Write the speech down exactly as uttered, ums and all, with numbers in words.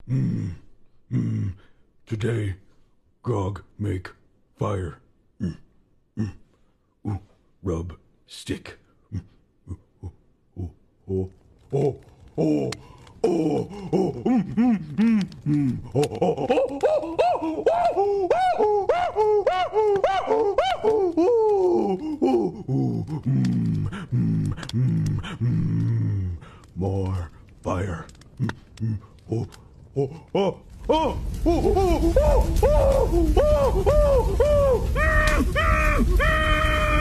Mm, mm. Today, Grog make fire. Mm, mm. Ooh, rub stick. Mm, ooh, ooh, ooh, oh, oh, oh, oh, oh, mm, mm, mm, mm. Oh, oh, oh, oh, oh, oh, oh, oh, oh, oh, oh, oh, mm, mm, mm, mm. More fire. Mm, mm. Oh, oh, oh, oh, oh, oh, oh, oh, oh, oh, oh, oh, mm, mm, mm.